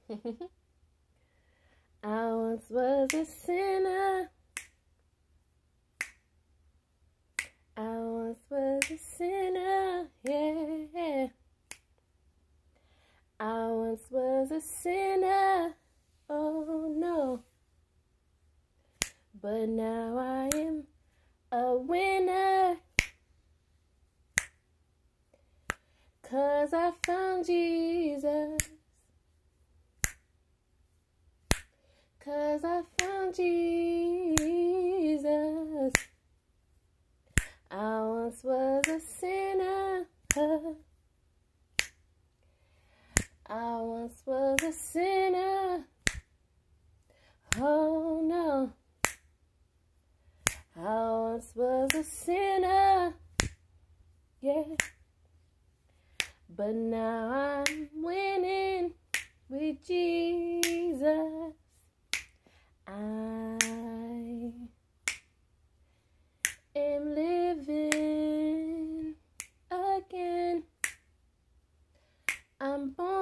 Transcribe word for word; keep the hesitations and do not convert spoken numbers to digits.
I once was a sinner. I once was a sinner, yeah. I once was a sinner, oh no. But now I am a winner, 'cause I found Jesus. 'Cause I found Jesus. I once was a sinner. I once was a sinner. Oh no. I once was a sinner. Yeah. But now I'm winning with Jesus. I am living again. I'm born